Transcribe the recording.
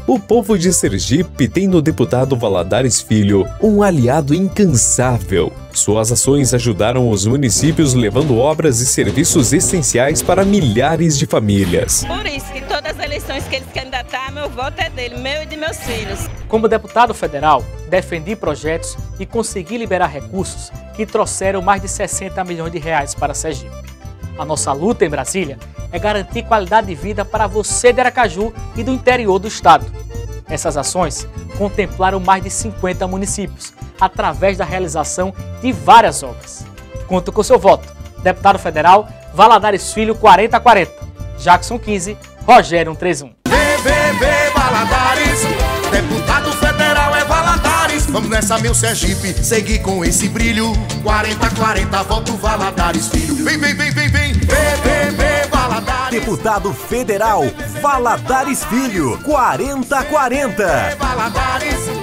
O povo de Sergipe tem no deputado Valadares Filho um aliado incansável. Suas ações ajudaram os municípios levando obras e serviços essenciais para milhares de famílias. Por isso que todas as eleições que ele se candidatar, meu voto é dele, meu e de meus filhos. Como deputado federal, defendi projetos e consegui liberar recursos que trouxeram mais de 60 milhões de reais para Sergipe. A nossa luta em Brasília é garantir qualidade de vida para você de Aracaju e do interior do estado. Essas ações contemplaram mais de 50 municípios, através da realização de várias obras. Conto com seu voto. Deputado Federal, Valadares Filho 4040. Jackson 15, Rogério 131. Valadares, deputado federal é Valadares. Vamos nessa, meu Sergipe, seguir com esse brilho. 4040, voto Valadares Filho. Vem, Valadares. Deputado Federal, Valadares Filho, 4040. Valadares.